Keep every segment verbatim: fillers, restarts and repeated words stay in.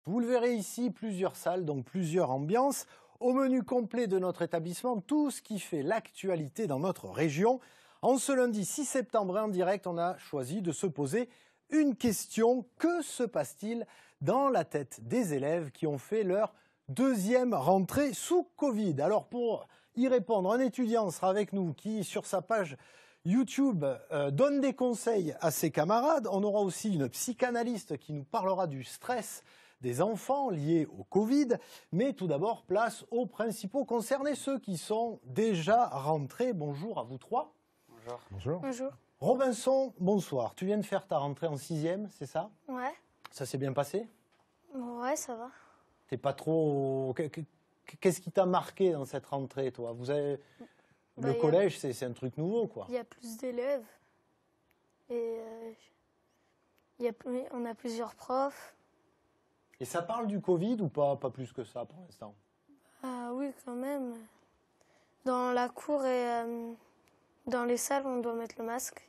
Vous le verrez ici, plusieurs salles, donc plusieurs ambiances. Au menu complet de notre établissement, tout ce qui fait l'actualité dans notre région. En ce lundi six septembre en direct, on a choisi de se poser une question. Que se passe-t-il dans la tête des élèves qui ont fait leur deuxième rentrée sous Covid? Alors pour y répondre, un étudiant sera avec nous qui, sur sa page YouTube, euh, donne des conseils à ses camarades. On aura aussi une psychanalyste qui nous parlera du stress des enfants liés au Covid. Mais tout d'abord, place aux principaux concernés, ceux qui sont déjà rentrés. Bonjour à vous trois. Bonjour. Bonjour. Bonjour. Robinson, bonsoir. Tu viens de faire ta rentrée en sixième, c'est ça? Ouais. Ça s'est bien passé? Ouais, ça va. T'es pas trop... Qu'est-ce qui t'a marqué dans cette rentrée, toi? Vous avez... Bah, Le y a- collège, c'est un truc nouveau, quoi. Il y a plus d'élèves. Et euh, il y a, plus- on a plusieurs profs. Et ça parle du Covid ou pas? Pas plus que ça, pour l'instant. Ah oui, quand même. Dans la cour et euh, dans les salles, on doit mettre le masque.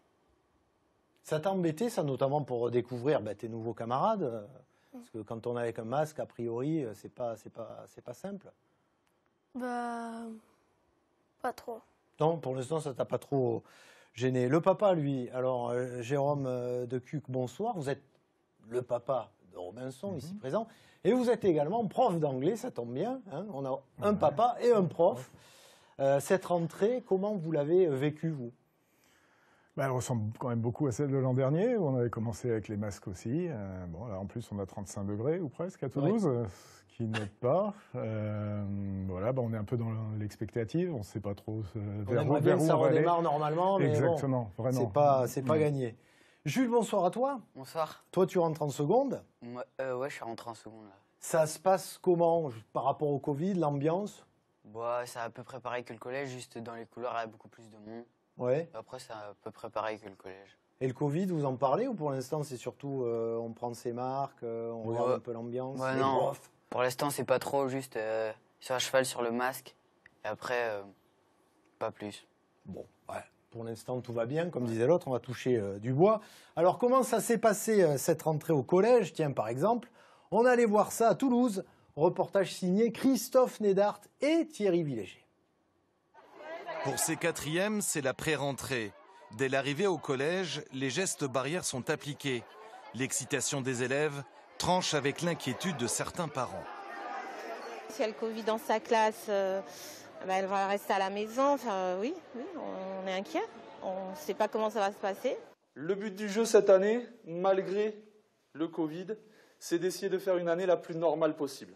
Ça t'a embêté, ça, notamment pour découvrir bah, tes nouveaux camarades euh, Parce que quand on est avec un masque, a priori, euh, c'est pas, c'est pas, c'est pas simple. Bah, pas trop. Non, pour l'instant, ça t'a pas trop gêné. Le papa, lui, alors, euh, Jérôme euh, de Cuc, bonsoir. Vous êtes le papa de Robinson, ici présent. Et vous êtes également prof d'anglais, ça tombe bien. Hein, on a un Ouais. papa et un prof. Euh, cette rentrée, comment vous l'avez vécue, vous? Bah, elle ressemble quand même beaucoup à celle de l'an dernier, où on avait commencé avec les masques aussi. Euh, bon, là, en plus, on a trente-cinq degrés, ou presque, à Toulouse, euh, ce qui n'aide pas. Euh, voilà, bah, on est un peu dans l'expectative, on ne sait pas trop euh, On vers, aimerait où- bien vers que où ça on va aller. redémarre normalement, mais Exactement, bon, vraiment. c'est pas, c'est pas Mm. gagné. Jules, bonsoir à toi. Bonsoir. Toi, tu rentres en seconde. Moi, euh, ouais, je suis rentré en seconde là. Ça se passe comment par rapport au Covid, l'ambiance? Bon, c'est à peu près pareil que le collège, juste dans les couloirs, il y a beaucoup plus de monde. Ouais. Après, c'est à peu près pareil que le collège. Et le Covid, vous en parlez ou pour l'instant, c'est surtout euh, on prend ses marques, euh, on Ouais. regarde un peu l'ambiance? Ouais, les non. profs? Pour l'instant, c'est pas trop, juste euh, sur à cheval sur le masque. Et après, euh, pas plus. Bon, ouais. Pour l'instant, tout va bien. Comme disait l'autre, on va toucher euh, du bois. Alors, comment ça s'est passé euh, cette rentrée au collège? Tiens, par exemple, on allait voir ça à Toulouse. Reportage signé Christophe Nédart et Thierry Villéger. Pour ces quatrièmes, c'est la pré-rentrée. Dès l'arrivée au collège, les gestes barrières sont appliqués. L'excitation des élèves tranche avec l'inquiétude de certains parents. Si elle a le Covid dans sa classe, euh, bah, elle va rester à la maison. Enfin, oui, oui, on est inquiet. On ne sait pas comment ça va se passer. Le but du jeu cette année, malgré le Covid, c'est d'essayer de faire une année la plus normale possible.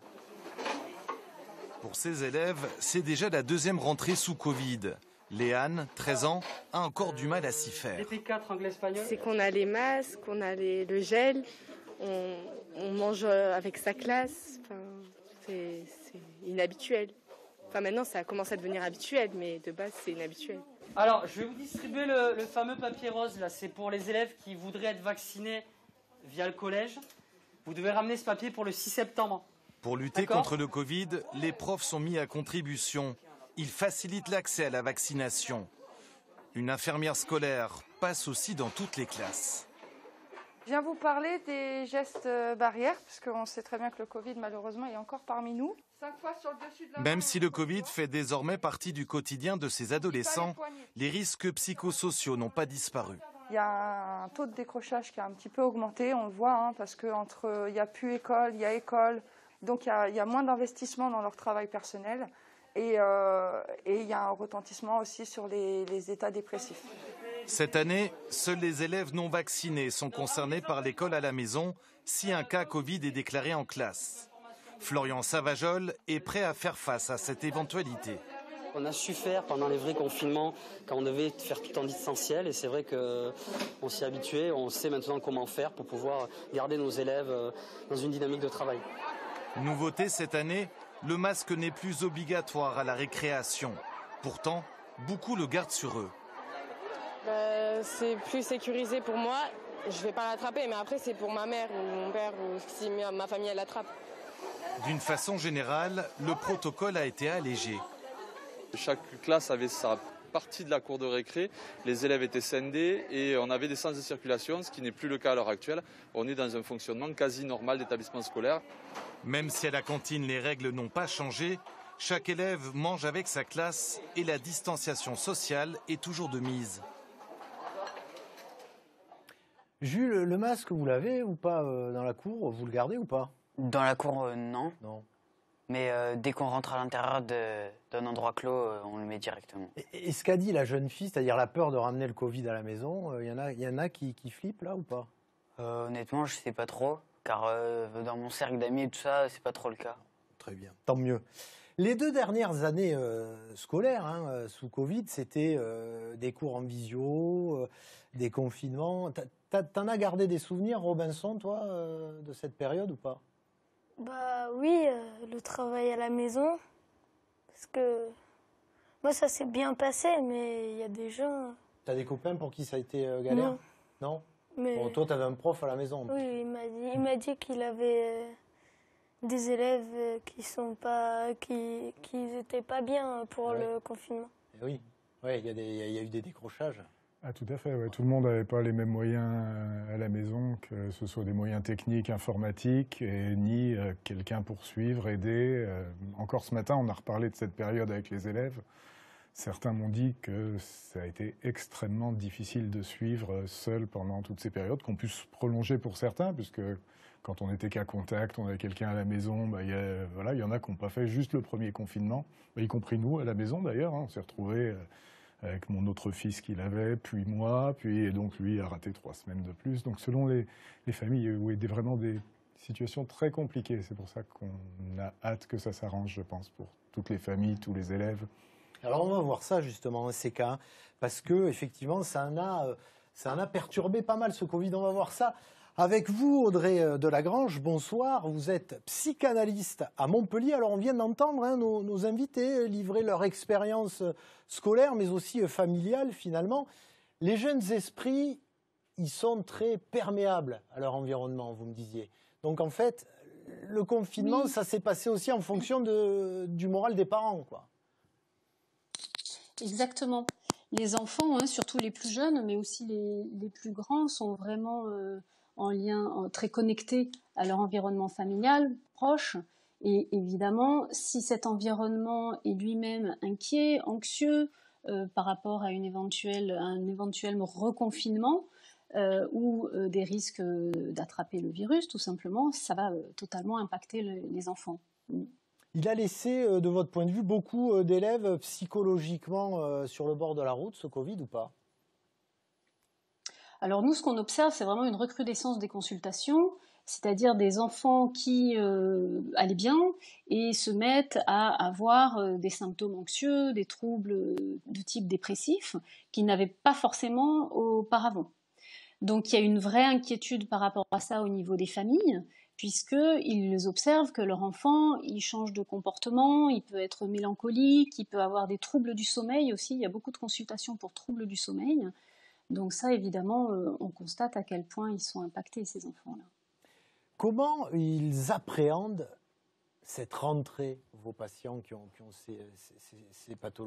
Pour ces élèves, c'est déjà la deuxième rentrée sous Covid. Léane, treize ans, a encore du mal à s'y faire. T quatre anglais-espagnol. C'est qu'on a les masques, qu'on a les- le gel, on, on mange avec sa classe. Enfin, c'est c'est inhabituel. Enfin, maintenant, ça commence à devenir habituel, mais de base, c'est inhabituel. Alors, je vais vous distribuer le, le fameux papier rose. Là, c'est pour les élèves qui voudraient être vaccinés via le collège. Vous devez ramener ce papier pour le six septembre. Pour lutter D'accord. contre le Covid, les profs sont mis à contribution. Ils facilitent l'accès à la vaccination. Une infirmière scolaire passe aussi dans toutes les classes. Je viens vous parler des gestes barrières, puisqu'on sait très bien que le Covid, malheureusement, est encore parmi nous. Cinq fois sur le dessus de la Même main. si le Covid fait désormais partie du quotidien de ces adolescents, les risques psychosociaux n'ont pas disparu. Il y a un taux de décrochage qui a un petit peu augmenté, on le voit, hein, parce qu'il n'y a plus école, il y a école. Donc il y a, il y a moins d'investissement dans leur travail personnel. Et, euh, et il y a un retentissement aussi sur les, les états dépressifs. Cette année, seuls les élèves non vaccinés sont concernés par l'école à la maison si un cas Covid est déclaré en classe. Florian Savajol est prêt à faire face à cette éventualité. On a su faire pendant les vrais confinements quand on devait faire tout en distanciel et c'est vrai qu'on s'y est habitué, on sait maintenant comment faire pour pouvoir garder nos élèves dans une dynamique de travail. Nouveauté cette année, le masque n'est plus obligatoire à la récréation. Pourtant, beaucoup le gardent sur eux. Bah, c'est plus sécurisé pour moi. Je vais pas l'attraper, mais après, c'est pour ma mère ou mon père ou si ma famille elle l'attrape. D'une façon générale, le protocole a été allégé. Chaque classe avait sa partie de la cour de récré, les élèves étaient scindés et on avait des sens de circulation, ce qui n'est plus le cas à l'heure actuelle. On est dans un fonctionnement quasi normal d'établissement scolaire. Même si à la cantine les règles n'ont pas changé, chaque élève mange avec sa classe et la distanciation sociale est toujours de mise. Jules, le masque, vous l'avez ou pas euh, dans la cour? Vous le gardez ou pas? Dans la cour, euh, non. Non. Mais euh, dès qu'on rentre à l'intérieur d'un endroit clos, euh, on le met directement. Et, et ce qu'a dit la jeune fille, c'est-à-dire la peur de ramener le Covid à la maison, il euh, y en a, y en a qui, qui flippent là ou pas? euh, Honnêtement, je sais pas trop, car euh, dans mon cercle d'amis et tout ça, c'est pas trop le cas. Très bien, tant mieux. Les deux dernières années euh, scolaires, hein, sous Covid, c'était euh, des cours en visio, euh, des confinements. T'en as gardé des souvenirs, Robinson, toi, euh, de cette période ou pas? Bah oui, euh, le travail à la maison, parce que moi ça s'est bien passé, mais il y a des gens... T'as des copains pour qui ça a été euh, galère? Non. Non mais... Bon, toi, t'avais un prof à la maison. Oui, il m'a dit, il m'a dit qu'il avait euh, des élèves euh, qui sont pas, qui, qui étaient pas bien pour ouais. le confinement. Et oui, ouais, il y, y, y a eu des décrochages. Ah, tout à fait, ouais. Tout le monde n'avait pas les mêmes moyens à la maison, que ce soit des moyens techniques, informatiques, et ni euh, quelqu'un pour suivre, aider. Euh, encore ce matin, on a reparlé de cette période avec les élèves. Certains m'ont dit que ça a été extrêmement difficile de suivre seul pendant toutes ces périodes, qu'on puisse prolonger pour certains, puisque quand on était cas contact, on avait quelqu'un à la maison, bah, y a, voilà, il y en a qui n'ont pas fait juste le premier confinement, bah, y compris nous à la maison d'ailleurs, hein, on s'est retrouvés... Euh, avec mon autre fils qu'il avait, puis moi, puis et donc lui a raté trois semaines de plus. Donc selon les, les familles, il y a eu vraiment des situations très compliquées. C'est pour ça qu'on a hâte que ça s'arrange, je pense, pour toutes les familles, tous les élèves. Alors on va voir ça justement, ces cas, parce que effectivement, ça en a, ça en a perturbé pas mal ce Covid. On va voir ça avec vous, Audrey Delagrange. Bonsoir, vous êtes psychanalyste à Montpellier. Alors on vient d'entendre hein, nos, nos invités livrer leur expérience scolaire, mais aussi familiale finalement. Les jeunes esprits, ils sont très perméables à leur environnement, vous me disiez. Donc en fait, le confinement, oui. ça s'est passé aussi en fonction de, du moral des parents, quoi. Exactement. Les enfants, hein, surtout les plus jeunes, mais aussi les, les plus grands, sont vraiment... Euh, en lien en, très connectés à leur environnement familial proche. Et évidemment, si cet environnement est lui-même inquiet, anxieux euh, par rapport à, une éventuelle, à un éventuel reconfinement euh, ou euh, des risques d'attraper le virus, tout simplement, ça va euh, totalement impacter le, les enfants. Il a laissé, euh, de votre point de vue, beaucoup euh, d'élèves psychologiquement euh, sur le bord de la route, ce Covid, ou pas ? Alors nous, ce qu'on observe, c'est vraiment une recrudescence des consultations, c'est-à-dire des enfants qui euh, allaient bien et se mettent à avoir euh, des symptômes anxieux, des troubles de type dépressif, qu'ils n'avaient pas forcément auparavant. Donc il y a une vraie inquiétude par rapport à ça au niveau des familles, puisqu'ils observent que leur enfant, il change de comportement, il peut être mélancolique, il peut avoir des troubles du sommeil aussi, il y a beaucoup de consultations pour troubles du sommeil. Donc ça, évidemment, euh, on constate à quel point ils sont impactés, ces enfants-là. Comment ils appréhendent cette rentrée, vos patients qui ont, qui ont ces, ces, ces pathologies ?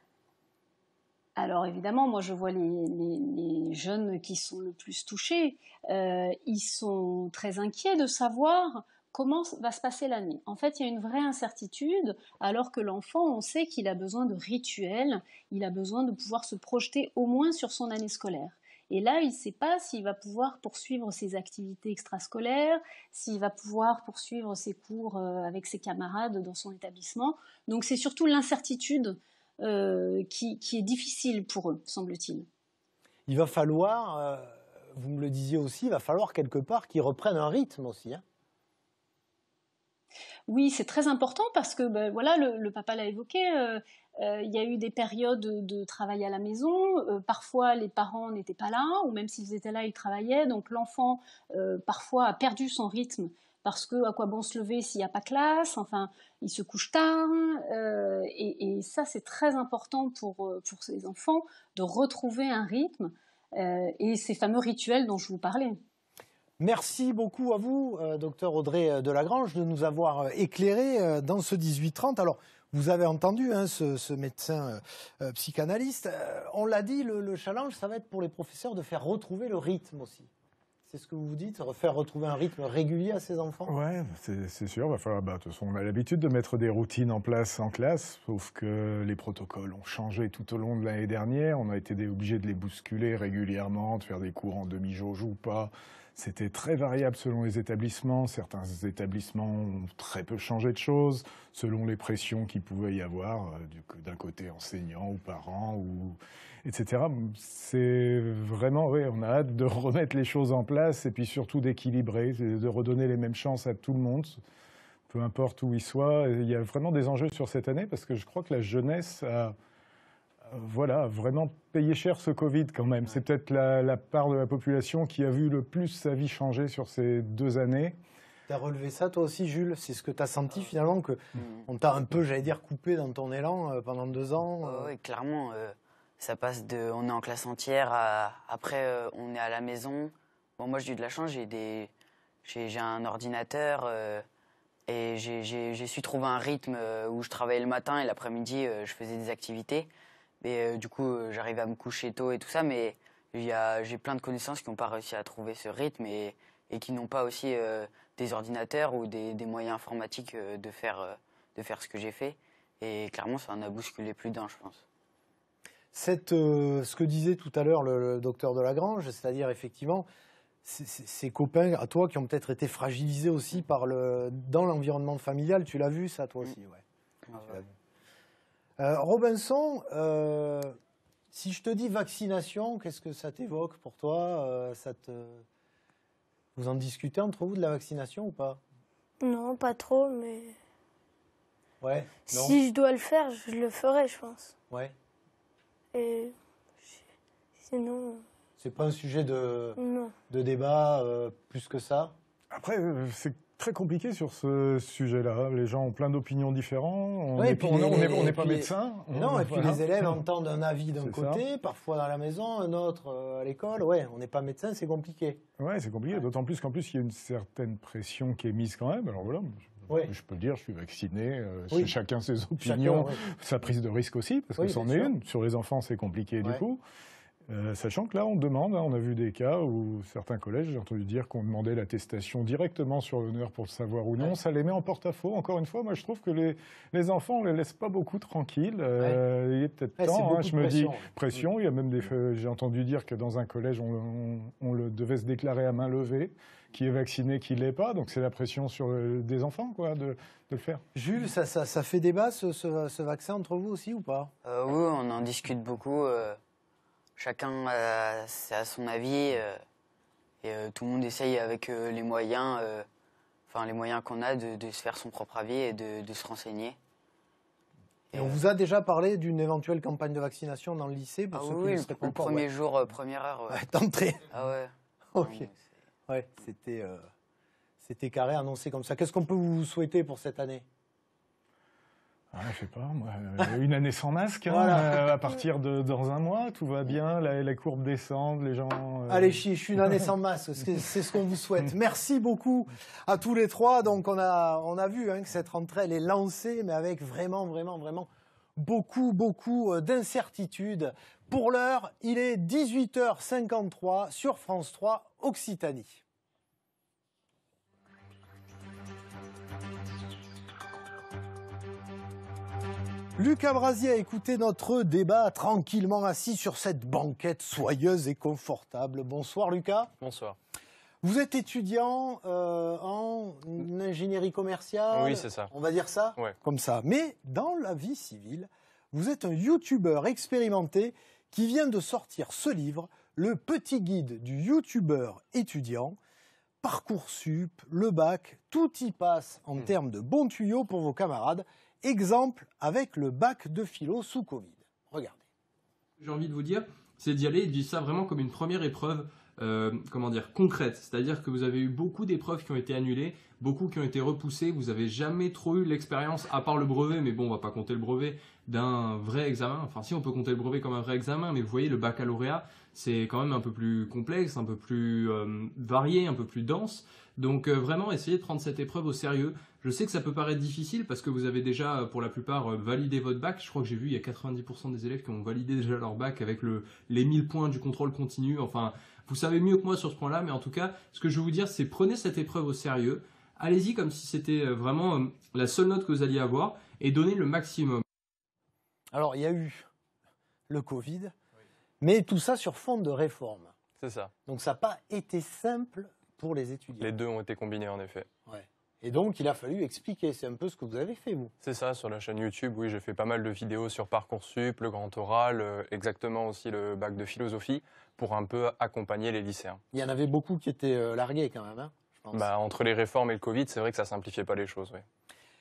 Alors évidemment, moi je vois les, les, les jeunes qui sont le plus touchés. Euh, ils sont très inquiets de savoir comment va se passer l'année. En fait, il y a une vraie incertitude, alors que l'enfant, on sait qu'il a besoin de rituels, il a besoin de pouvoir se projeter au moins sur son année scolaire. Et là, il ne sait pas s'il va pouvoir poursuivre ses activités extrascolaires, s'il va pouvoir poursuivre ses cours avec ses camarades dans son établissement. Donc c'est surtout l'incertitude euh, qui, qui est difficile pour eux, semble-t-il. Il va falloir, euh, vous me le disiez aussi, il va falloir quelque part qu'ils reprennent un rythme aussi, hein. Oui, c'est très important parce que ben, voilà, le, le papa l'a évoqué, euh, euh, il y a eu des périodes de, de travail à la maison, euh, parfois les parents n'étaient pas là, ou même s'ils étaient là, ils travaillaient, donc l'enfant euh, parfois a perdu son rythme parce que à quoi bon se lever s'il n'y a pas classe, enfin il se couche tard, euh, et, et ça c'est très important pour, pour ces enfants de retrouver un rythme euh, et ces fameux rituels dont je vous parlais. Merci beaucoup à vous, euh, docteur Audrey Delagrange, de nous avoir éclairé euh, dans ce dix-huit trente. Alors, Vous avez entendu hein, ce, ce médecin euh, psychanalyste. Euh, on l'a dit, le, le challenge, ça va être pour les professeurs de faire retrouver le rythme aussi. C'est ce que vous vous dites, faire retrouver un rythme régulier à ces enfants? Ouais, c'est sûr. Va falloir, bah, de toute façon, on a l'habitude de mettre des routines en place en classe, sauf que les protocoles ont changé tout au long de l'année dernière. On a été obligés de les bousculer régulièrement, de faire des cours en demi-jauge ou pas. C'était très variable selon les établissements. Certains établissements ont très peu changé de choses, selon les pressions qu'il pouvait y avoir, euh, d'un côté enseignants ou parents, ou, et cetera. C'est vraiment, oui, on a hâte de remettre les choses en place et puis surtout d'équilibrer, de redonner les mêmes chances à tout le monde, peu importe où il soit. Il y a vraiment des enjeux sur cette année parce que je crois que la jeunesse a... Voilà, vraiment payé cher ce Covid quand même. C'est peut-être la, la part de la population qui a vu le plus sa vie changer sur ces deux années. Tu as relevé ça toi aussi, Jules? C'est ce que tu as senti finalement, qu'on mmh. t'a un peu, j'allais dire, coupé dans ton élan euh, pendant deux ans euh... Oui, clairement. Euh, ça passe de... On est en classe entière, à, après euh, on est à la maison. Bon, moi j'ai eu de la chance, j'ai des... j'ai un ordinateur euh, et j'ai su trouver un rythme euh, où je travaillais le matin et l'après-midi euh, je faisais des activités. Et euh, du coup, euh, j'arrivais à me coucher tôt et tout ça, mais j'ai plein de connaissances qui n'ont pas réussi à trouver ce rythme et, et qui n'ont pas aussi euh, des ordinateurs ou des, des moyens informatiques euh, de, faire, euh, de faire ce que j'ai fait. Et clairement, ça en a bousculé plus d'un, je pense. Cette, euh, ce que disait tout à l'heure le, le docteur Delagrange, c'est-à-dire effectivement, ces copains à toi qui ont peut-être été fragilisés aussi par le, dans l'environnement familial, tu l'as vu ça toi aussi, ouais. Ah, ouais. Euh, Robinson, euh, si je te dis vaccination, qu'est-ce que ça t'évoque pour toi euh, ça te... Vous en discutez entre vous de la vaccination ou pas? Non, pas trop, mais... Ouais, non. Si je dois le faire, je le ferai, je pense. Ouais. Et sinon... C'est pas un sujet de, non. de débat euh, plus que ça? Après, c'est très compliqué sur ce sujet-là. Les gens ont plein d'opinions différentes. On n'est ouais, pas médecin. Non, et puis voilà. Les élèves entendent un avis d'un côté, ça. Parfois dans la maison, un autre euh, à l'école. Ouais, on n'est pas médecin, c'est compliqué. Ouais, c'est compliqué. Ouais. D'autant plus qu'en plus, il y a une certaine pression qui est mise quand même. Alors voilà, je, ouais. je peux le dire, je suis vacciné. Euh, oui. Chacun ses opinions, chacun, oui. Sa prise de risque aussi, parce oui, que c'en est une. Sur les enfants, c'est compliqué ouais. du coup. Euh, sachant que là, on demande, hein, on a vu des cas où certains collèges, j'ai entendu dire qu'on demandait l'attestation directement sur l'honneur pour le savoir ou non. Ouais. Ça les met en porte-à-faux. Encore une fois, moi, je trouve que les, les enfants, on les laisse pas beaucoup tranquilles. Euh, ouais. Il est peut-être ouais, temps, hein, je me pression. dis, pression. Oui. Il y a même des, euh, j'ai entendu dire que dans un collège, on, on, on le devait se déclarer à main levée, qui est vacciné, qui l'est pas. Donc c'est la pression sur euh, des enfants, quoi, de, de le faire. Jules, ça, ça, ça fait débat ce, ce, ce vaccin entre vous aussi ou pas? euh, Oui, on en discute beaucoup. Euh... Chacun a, a son avis euh, et euh, tout le monde essaye avec euh, les moyens, euh, enfin les moyens qu'on a de, de se faire son propre avis et de, de se renseigner. Et, et on euh, vous a déjà parlé d'une éventuelle campagne de vaccination dans le lycée pour ah ceux oui, qui le, seraient pas le encore, premier ouais. jour, euh, première heure. Ouais. Ouais, d'entrée. Ah ouais. Ok. Non, ouais, c'était euh, c'était carré annoncé comme ça. Qu'est-ce qu'on peut vous souhaiter pour cette année? Ah, je sais pas, moi, une année sans masque, hein, voilà. euh, à partir de dans un mois, tout va bien, la, la courbe descend, les gens... Euh... Allez, chiche, une année sans masque, c'est ce qu'on vous souhaite. Merci beaucoup à tous les trois. Donc, on a, on a vu hein, que cette rentrée, elle est lancée, mais avec vraiment, vraiment, vraiment beaucoup, beaucoup d'incertitudes. Pour l'heure, il est dix-huit heures cinquante-trois sur France trois, Occitanie. Lucas Brasier a écouté notre débat tranquillement assis sur cette banquette soyeuse et confortable. Bonsoir Lucas. Bonsoir. Vous êtes étudiant euh, en ingénierie commerciale. Oui, c'est ça. On va dire ça ouais. Comme ça. Mais dans la vie civile, vous êtes un youtubeur expérimenté qui vient de sortir ce livre, Le petit guide du youtubeur étudiant. Parcoursup, le bac, tout y passe en mmh. termes de bons tuyaux pour vos camarades. Exemple avec le bac de philo sous Covid. Regardez. J'ai envie de vous dire, c'est d'y aller et de vivre ça vraiment comme une première épreuve euh, comment dire, concrète. C'est-à-dire que vous avez eu beaucoup d'épreuves qui ont été annulées, beaucoup qui ont été repoussées. Vous n'avez jamais trop eu l'expérience, à part le brevet, mais bon, on va pas compter le brevet, d'un vrai examen. Enfin, si, on peut compter le brevet comme un vrai examen, mais vous voyez, le baccalauréat, c'est quand même un peu plus complexe, un peu plus euh, varié, un peu plus dense. Donc euh, vraiment, essayez de prendre cette épreuve au sérieux. Je sais que ça peut paraître difficile parce que vous avez déjà, pour la plupart, validé votre bac. Je crois que j'ai vu, il y a quatre-vingt-dix pour cent des élèves qui ont validé déjà leur bac avec le, les mille points du contrôle continu. Enfin, vous savez mieux que moi sur ce point-là, mais en tout cas, ce que je veux vous dire, c'est prenez cette épreuve au sérieux. Allez-y comme si c'était vraiment la seule note que vous alliez avoir et donnez le maximum. Alors, il y a eu le Covid, oui. mais tout ça sur fond de réforme. C'est ça. Donc, ça n'a pas été simple pour les étudiants. Les deux ont été combinés, en effet. Ouais. Et donc, il a fallu expliquer. C'est un peu ce que vous avez fait, vous. C'est ça, sur la chaîne YouTube, oui, j'ai fait pas mal de vidéos sur Parcoursup, le grand oral, euh, exactement aussi le bac de philosophie, pour un peu accompagner les lycéens. Il y en avait beaucoup qui étaient euh, largués, quand même, hein, je pense. Bah, entre les réformes et le Covid, c'est vrai que ça simplifiait pas les choses, oui.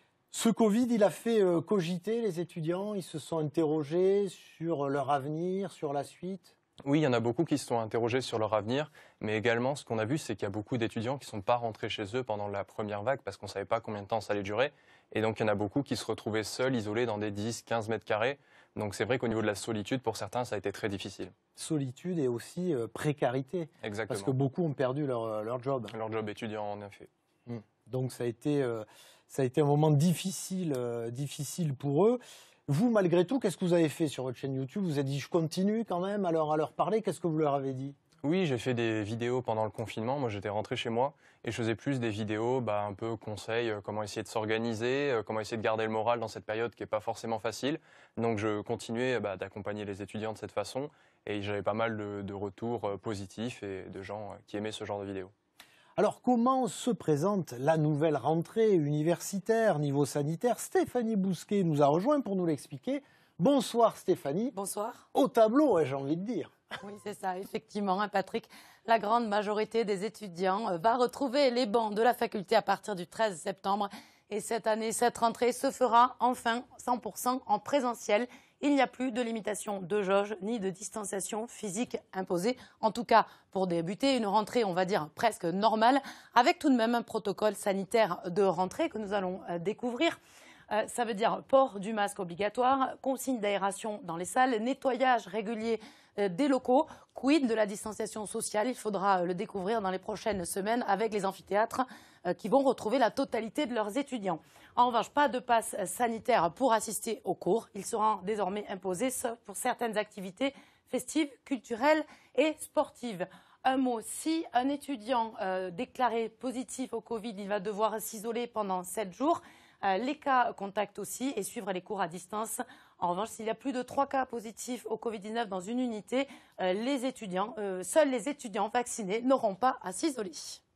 Ce Covid, il a fait euh, cogiter les étudiants. Ils se sont interrogés sur leur avenir, sur la suite. Oui, il y en a beaucoup qui se sont interrogés sur leur avenir, mais également, ce qu'on a vu, c'est qu'il y a beaucoup d'étudiants qui ne sont pas rentrés chez eux pendant la première vague parce qu'on ne savait pas combien de temps ça allait durer. Et donc, il y en a beaucoup qui se retrouvaient seuls, isolés dans des dix, quinze mètres carrés. Donc, c'est vrai qu'au niveau de la solitude, pour certains, ça a été très difficile. Solitude et aussi euh, précarité. Exactement. Parce que beaucoup ont perdu leur, leur job. Leur job étudiant, en effet. Mmh. Donc, ça a été, euh, ça a été un moment difficile, euh, difficile pour eux. Vous, malgré tout, qu'est-ce que vous avez fait sur votre chaîne YouTube? Vous avez dit, je continue quand même à leur, à leur parler. Qu'est-ce que vous leur avez dit? Oui, j'ai fait des vidéos pendant le confinement. Moi, j'étais rentré chez moi et je faisais plus des vidéos, bah, un peu conseils, euh, comment essayer de s'organiser, euh, comment essayer de garder le moral dans cette période qui n'est pas forcément facile. Donc, je continuais bah, d'accompagner les étudiants de cette façon et j'avais pas mal de, de retours euh, positifs et de gens euh, qui aimaient ce genre de vidéos. Alors, comment se présente la nouvelle rentrée universitaire niveau sanitaire? Stéphanie Bousquet nous a rejoint pour nous l'expliquer. Bonsoir Stéphanie. Bonsoir. Au tableau, j'ai envie de dire. Oui, c'est ça, effectivement, hein, Patrick. La grande majorité des étudiants euh, va retrouver les bancs de la faculté à partir du treize septembre. Et cette année, cette rentrée se fera enfin cent pour cent en présentiel. Il n'y a plus de limitation de jauge ni de distanciation physique imposée. En tout cas, pour débuter une rentrée, on va dire, presque normale, avec tout de même un protocole sanitaire de rentrée que nous allons euh, découvrir. Euh, ça veut dire port du masque obligatoire, consigne d'aération dans les salles, nettoyage régulier euh, des locaux, quid de la distanciation sociale. Il faudra euh, le découvrir dans les prochaines semaines avec les amphithéâtres euh, qui vont retrouver la totalité de leurs étudiants. En revanche, pas de passe sanitaire pour assister aux cours. Il sera désormais imposé sauf pour certaines activités festives, culturelles et sportives. Un mot, si un étudiant euh, déclaré positif au Covid, il va devoir s'isoler pendant sept jours. Euh, les cas contacts aussi et suivre les cours à distance. En revanche, s'il y a plus de trois cas positifs au Covid dix-neuf dans une unité, euh, les étudiants, euh, seuls les étudiants vaccinés n'auront pas à s'isoler.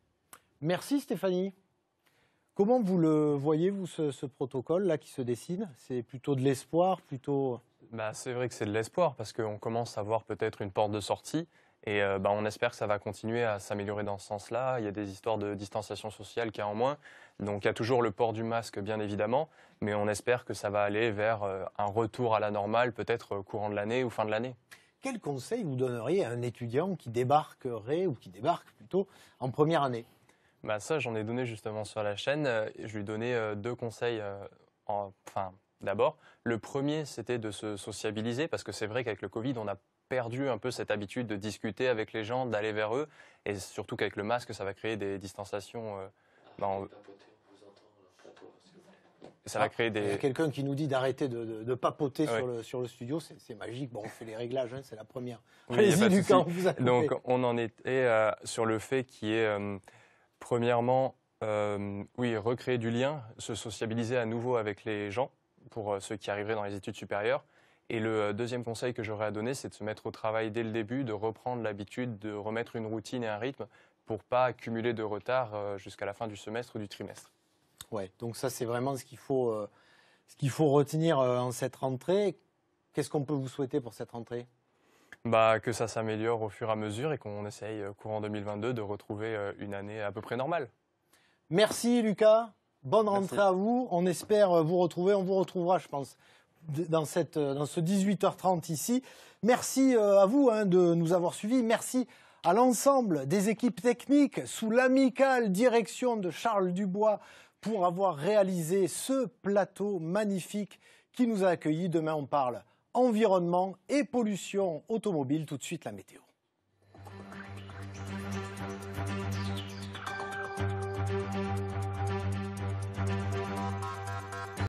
Merci Stéphanie. Comment vous le voyez, vous, ce, ce protocole-là qui se dessine? C'est plutôt de l'espoir, plutôt... Bah, c'est vrai que c'est de l'espoir parce qu'on commence à voir peut-être une porte de sortie. Et euh, bah, on espère que ça va continuer à s'améliorer dans ce sens-là. Il y a des histoires de distanciation sociale qui a en moins. Donc il y a toujours le port du masque, bien évidemment. Mais on espère que ça va aller vers euh, un retour à la normale, peut-être euh, courant de l'année ou fin de l'année. Quel conseil vous donneriez à un étudiant qui débarquerait, ou qui débarque plutôt, en première année? Bah, ça, j'en ai donné justement sur la chaîne. Je lui ai donné euh, deux conseils. Euh, en, enfin, d'abord, le premier, c'était de se sociabiliser. Parce que c'est vrai qu'avec le Covid, on a perdu un peu cette habitude de discuter avec les gens, d'aller vers eux, et surtout qu'avec le masque, ça va créer des distanciations. Euh, dans... Ça va créer des... Il y a quelqu'un qui nous dit d'arrêter de, de, de papoter ouais. sur, le, sur le studio, c'est magique. Bon, on fait les réglages, hein, c'est la première. Oui, allez-y, Lucas, on vous a coupé. Donc, on en était euh, sur le fait qui est, euh, premièrement, euh, oui, recréer du lien, se sociabiliser à nouveau avec les gens, pour euh, ceux qui arriveraient dans les études supérieures. Et le deuxième conseil que j'aurais à donner, c'est de se mettre au travail dès le début, de reprendre l'habitude, de remettre une routine et un rythme pour ne pas accumuler de retard jusqu'à la fin du semestre ou du trimestre. Ouais, donc ça, c'est vraiment ce qu'il faut, euh, ce qu'il faut retenir euh, en cette rentrée. Qu'est-ce qu'on peut vous souhaiter pour cette rentrée? Bah, que ça s'améliore au fur et à mesure et qu'on essaye, courant deux mille vingt-deux, de retrouver une année à peu près normale. Merci Lucas, bonne rentrée Merci. à vous. On espère vous retrouver, on vous retrouvera, je pense, dans, cette, dans ce dix-huit heures trente ici. Merci à vous hein, de nous avoir suivis. Merci à l'ensemble des équipes techniques sous l'amicale direction de Charles Dubois pour avoir réalisé ce plateau magnifique qui nous a accueillis. Demain, on parle environnement et pollution automobile. Tout de suite, la météo.